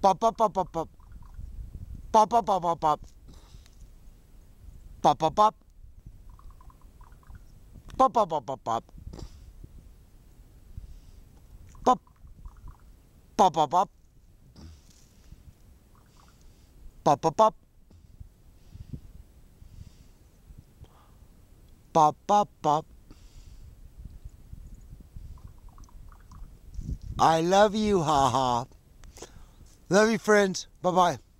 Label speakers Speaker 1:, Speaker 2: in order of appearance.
Speaker 1: Pop, pop, pop, pop, pop. Pop, pop, pop, pop, pop. Pop, pop, pop. Pop, pop, pop, pop, pop. Pop, pop, pop, pop. Pop, pop, pop. Pop, pop, pop. I love you, haha. Love you, friends. Bye-bye.